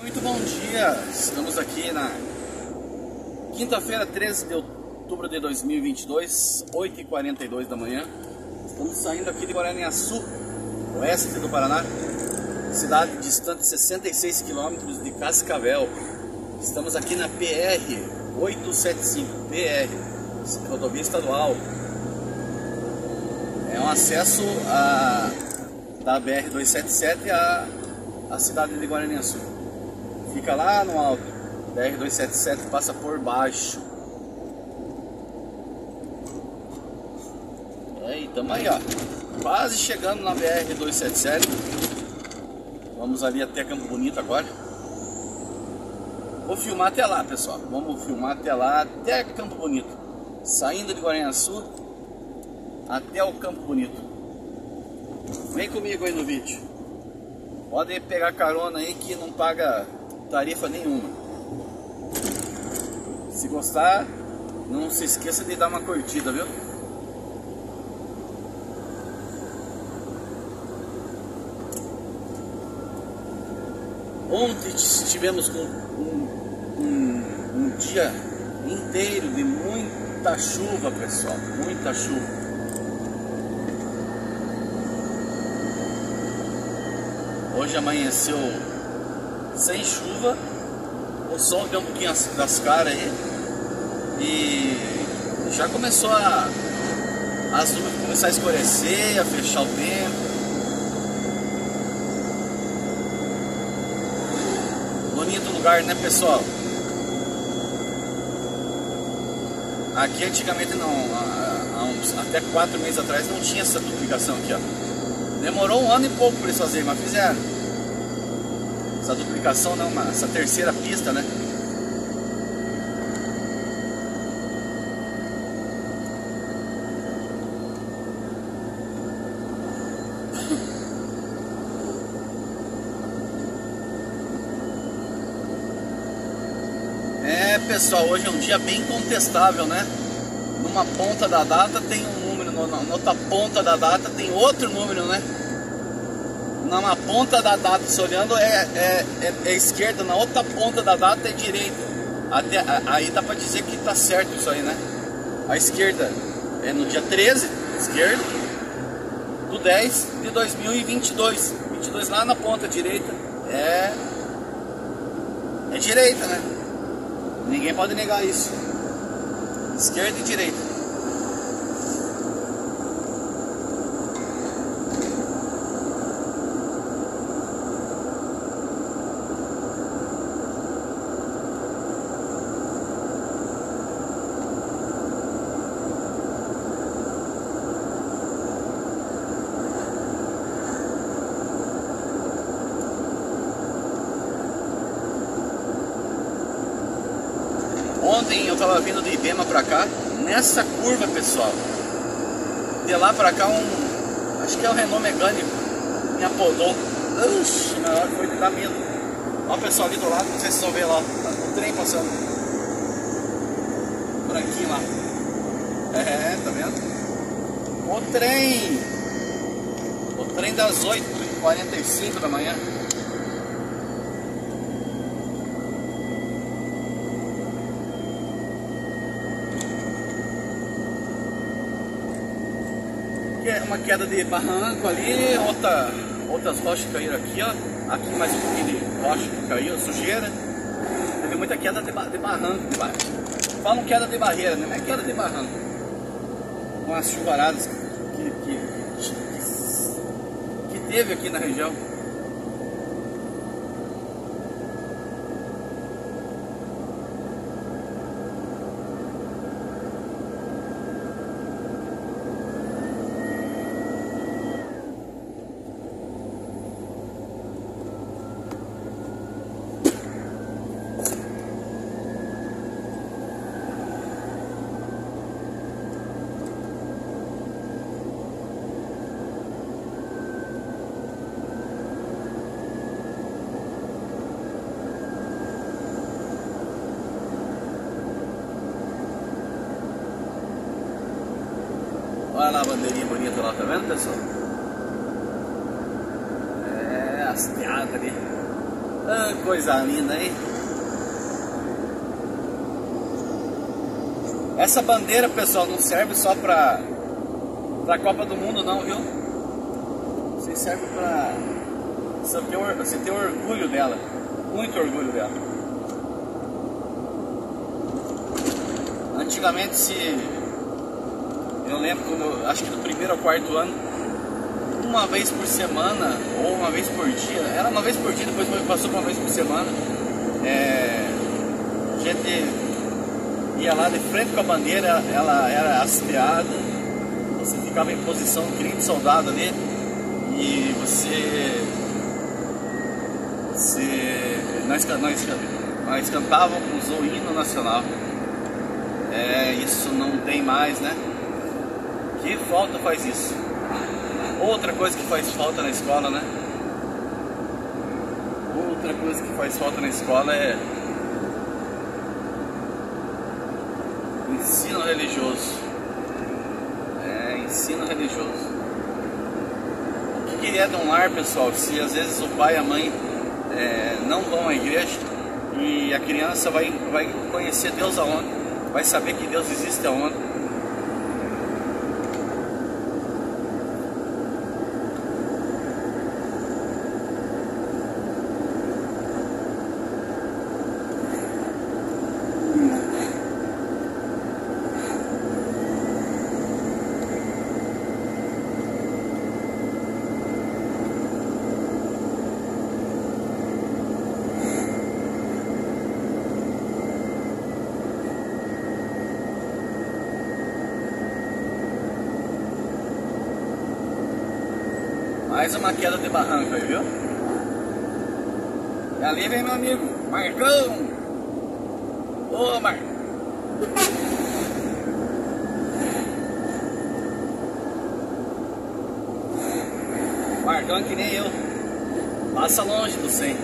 Muito bom dia, estamos aqui na quinta-feira, 13 de outubro de 2022, 8h42 da manhã. Estamos saindo aqui de Guaraniaçu, oeste do Paraná, cidade distante 66 quilômetros de Cascavel. Estamos aqui na PR-875, rodovia estadual. É um acesso da BR-277 à cidade de Guaraniaçu. Fica lá no alto. BR-277 passa por baixo. E estamos aí, ó, quase chegando na BR-277. Vamos ali até Campo Bonito agora. Vou filmar até lá, pessoal. Vamos filmar até lá, até Campo Bonito. Saindo de Guaraniaçu até o Campo Bonito. Vem comigo aí no vídeo. Pode pegar carona aí que não paga tarifa nenhuma. Se gostar, não se esqueça de dar uma curtida, viu? Ontem estivemos com um dia inteiro de muita chuva, pessoal, muita chuva. Hoje amanheceu sem chuva, o sol deu um pouquinho das caras aí e já começou as nuvens começar a escurecer, a fechar o tempo. Bonito lugar, né, pessoal? Aqui antigamente não, até 4 meses atrás não tinha essa duplicação aqui, ó. Demorou 1 ano e pouco para eles fazerem, mas fizeram. Essa duplicação não, essa terceira pista, né? É, pessoal, hoje é um dia bem contestável, né? Numa ponta da data tem um número, na outra ponta da data tem outro número, né? Na ponta da data, se olhando, é esquerda, na outra ponta da data é direita. Aí dá pra dizer que tá certo isso aí, né? A esquerda é no dia 13, esquerda, do 10 de 2022. 22 lá na ponta direita é direita, né? Ninguém pode negar isso. Esquerda e direita. Ontem eu tava vindo de Ibema pra cá, nessa curva, pessoal, de lá pra cá acho que é o Renault Megane, me apodou. Oxi, na hora foi de dar medo. Ó o pessoal ali do lado, não sei se vocês vão ver lá, o trem passando. Branquinho lá. É, tá vendo? O trem das 8h45 da manhã. Uma queda de barranco ali, outras rochas caíram aqui, ó. Aqui mais um pouquinho de rocha que caiu, sujeira. Teve muita queda de barranco debaixo. Falam queda de barreira, né? Não é queda de barranco. Com as chuvaradas que teve aqui na região. Olha lá a bandeirinha bonita lá, tá vendo, pessoal? É, hasteada ali. Ah, coisa linda, hein? Essa bandeira, pessoal, não serve só pra Copa do Mundo não, viu? Você serve pra você ter orgulho dela. Muito orgulho dela. Antigamente, eu lembro quando, acho que no primeiro ou quarto ano, uma vez por semana ou uma vez por dia, era uma vez por dia, depois passou para uma vez por semana, a gente ia lá de frente com a bandeira, ela era hasteada, você ficava em posição que nem de soldado ali, e nós cantávamos o hino nacional. Isso não tem mais, né? Que falta faz isso? Outra coisa que faz falta na escola, né? Outra coisa que faz falta na escola é ensino religioso. Ensino religioso. O que é de um lar, pessoal, se às vezes o pai e a mãe não vão à igreja e a criança vai conhecer Deus aonde? Vai saber que Deus existe aonde? Mais uma queda de barranco aí, viu? E ali vem meu amigo Marcão. Ô, Marcão. Marcão é que nem eu. Passa longe do 100.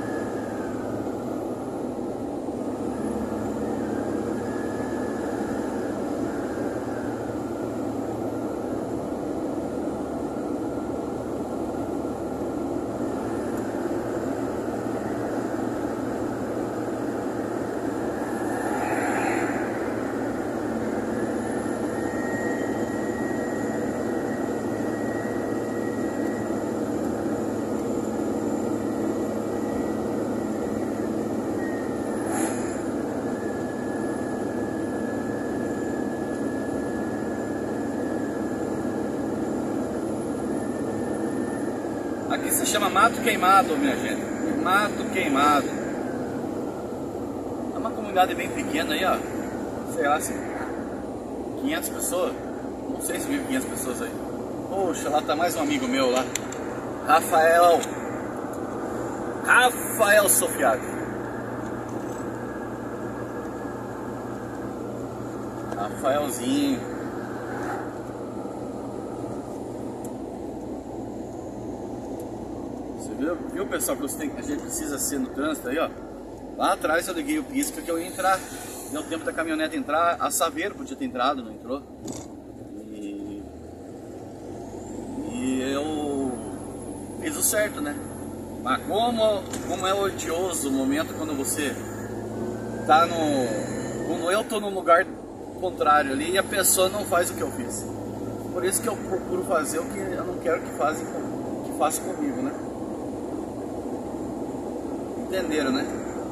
Aqui se chama Mato Queimado, minha gente. Mato Queimado. É uma comunidade bem pequena aí, ó. Sei lá, se 500 pessoas. Não sei se vive 500 pessoas aí. Poxa, lá tá mais um amigo meu lá. Rafael Sofiato. Rafaelzinho. Viu, pessoal, que a gente precisa ser no trânsito aí, ó. Lá atrás eu liguei o pisca que eu ia entrar. Deu tempo da caminhonete entrar. A Saveiro podia ter entrado, não entrou. E eu fiz o certo, né? Mas como é odioso o momento quando você tá quando eu tô num lugar contrário ali e a pessoa não faz o que eu fiz. Por isso que eu procuro fazer o que eu não quero que faça comigo, né? Entenderam, né?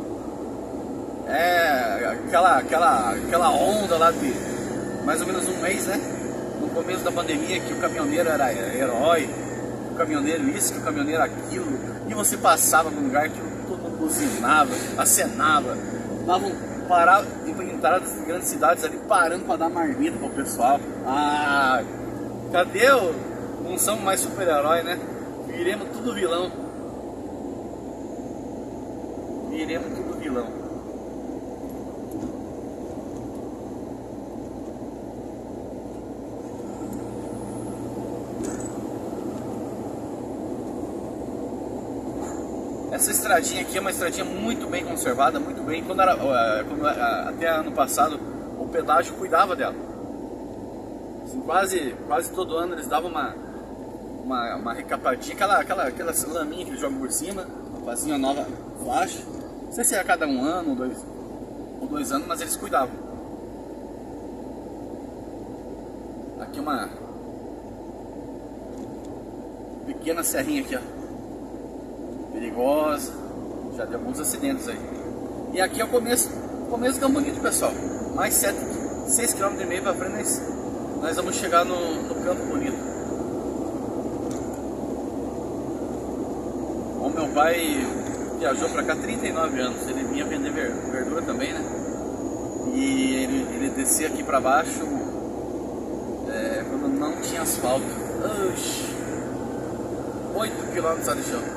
Aquela onda lá de mais ou menos um mês, né? No começo da pandemia, que o caminhoneiro era herói, o caminhoneiro isso, que o caminhoneiro aquilo, e você passava num lugar que todo mundo buzinava, acenava, parava em entradas de grandes cidades ali, parando para dar marmita pro pessoal. Ah, cadê não somos mais super-herói, né? Viremos tudo vilão. Viremos tudo vilão. Essa estradinha aqui é uma estradinha muito bem conservada, muito bem. Até ano passado o pedágio cuidava dela. Assim, quase todo ano eles davam uma recapadinha, aquela laminha que eles jogam por cima. faziam nova faixa. Não sei se era a cada 1 ano ou 2 anos, mas eles cuidavam. Aqui uma pequena serrinha aqui, ó, perigosa, já deu alguns acidentes aí. E aqui é o começo do Campo Bonito, pessoal. Mais 6,5 km para frente nós vamos chegar no Campo Bonito. O meu pai viajou para cá há 39 anos, ele vinha vender verdura também, né? E ele descia aqui para baixo quando não tinha asfalto. 8 km de chão.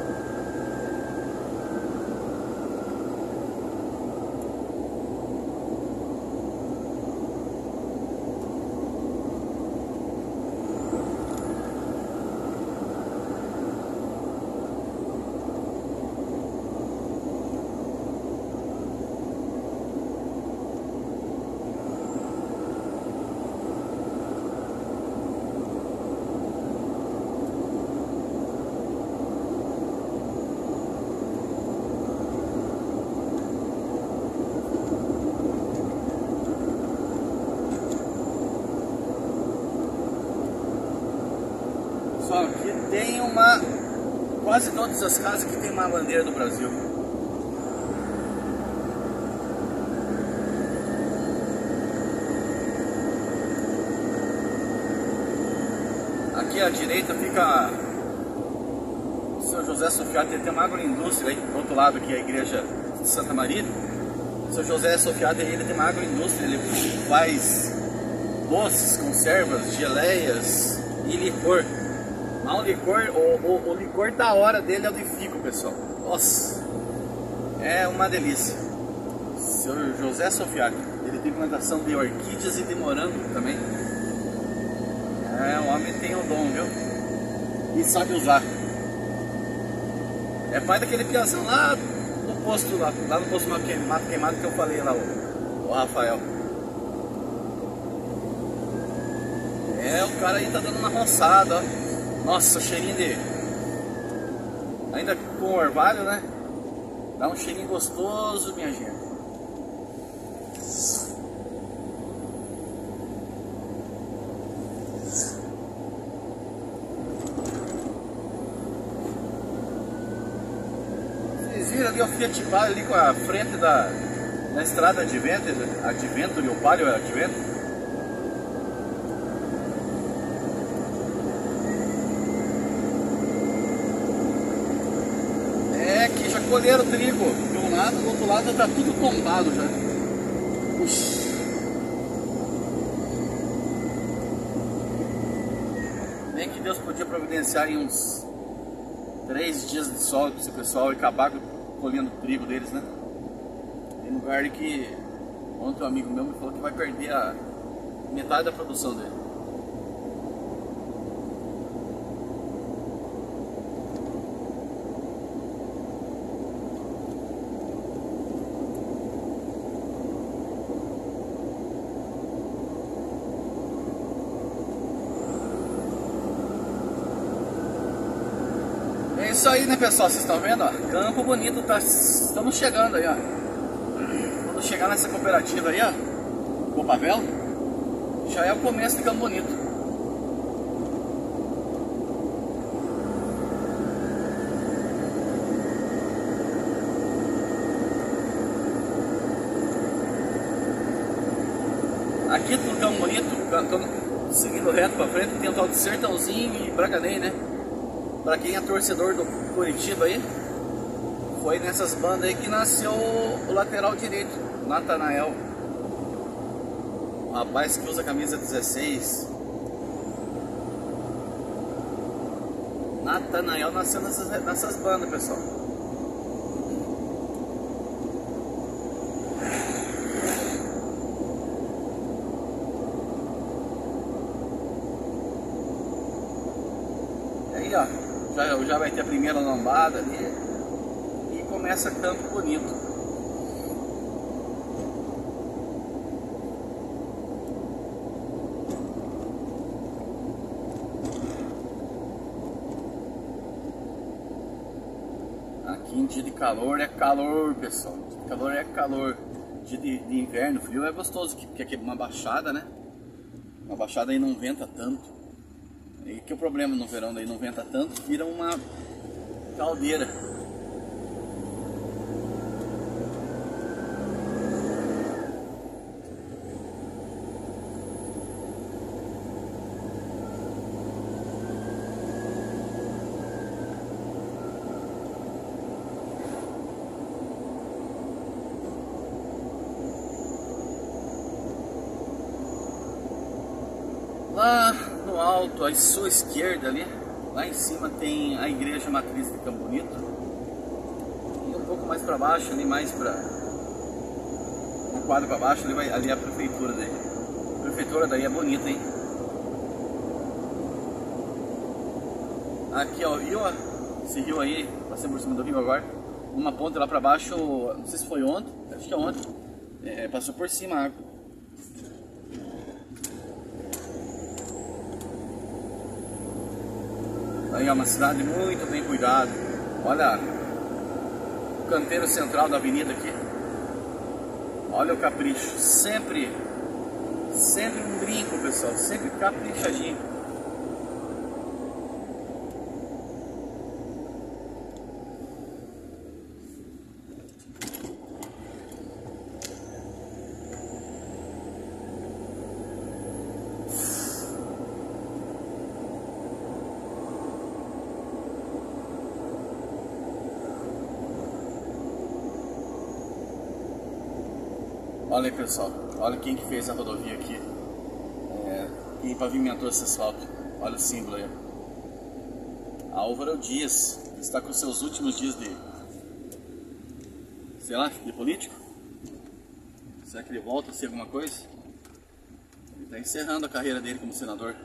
Aqui tem quase todas as casas que tem uma bandeira do Brasil. Aqui à direita fica o São José Sofiato, tem uma agroindústria aí, do outro lado aqui a igreja de Santa Maria. O São José Sofiato ele tem uma agroindústria, ele faz doces, conservas, geleias e licor. Mas o licor da hora dele é o de fico, pessoal. Nossa, é uma delícia. Seu José Sofiato, ele tem plantação de orquídeas e de morango também. O homem tem o dom, viu? E sabe usar. É pai daquele piazão lá no posto, lá no posto Mato Queimado que eu falei lá, o Rafael. O cara aí tá dando uma roçada, ó. Nossa, cheirinho de... ainda com orvalho, né? Dá um cheirinho gostoso, minha gente. Vocês viram ali o Fiat Palio ali com a frente da estrada Adventure, o Palio Adventure? Colheram trigo de um lado, do outro lado tá tudo tombado já. Puxa. Bem que Deus podia providenciar em uns 3 dias de sol para esse pessoal e acabar colhendo o trigo deles, né? Tem lugar que ontem um amigo meu me falou que vai perder a metade da produção dele. É isso aí, né, pessoal? Vocês estão vendo, ó? Campo Bonito, estamos chegando aí, ó. Quando chegar nessa cooperativa aí, ó, Copavel, já é o começo de Campo Bonito. Aqui no Campo Bonito, seguindo reto pra frente, tem o tal de Sertãozinho e Braganém, né? Pra quem é torcedor do Curitiba aí, foi nessas bandas aí que nasceu o lateral direito, Natanael. O rapaz que usa a camisa 16. Natanael nasceu nessas bandas, pessoal. Aí, ó. Já vai ter a primeira lombada ali e começa Campo Bonito. Dia de calor é calor, pessoal. Dia de calor é calor. Dia de inverno, frio é gostoso, porque aqui é uma baixada, né? Uma baixada aí não venta tanto. E que o problema no verão daí não venta tanto, vira uma caldeira. Lá no alto, à sua esquerda ali, lá em cima tem a igreja matriz de Campo Bonito. E um pouco mais para baixo, ali mais para um quadro para baixo, ali é a prefeitura daí. A prefeitura daí é bonita, hein? Aqui ó, viu esse rio aí, passei por cima do rio agora. Uma ponta lá para baixo, não sei se foi ontem, acho que é ontem, passou por cima a água. Aí é uma cidade muito bem cuidada. Olha o canteiro central da avenida aqui. Olha o capricho. Sempre um brinco, pessoal. Sempre caprichadinho. Olha aí, pessoal, olha quem que fez a rodovia aqui, quem pavimentou esse asfalto. Olha o símbolo aí. Álvaro Dias está com seus últimos dias de, sei lá, de político. Será que ele volta a ser alguma coisa? Ele está encerrando a carreira dele como senador.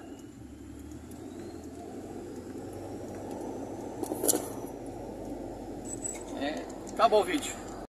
Acabou o vídeo.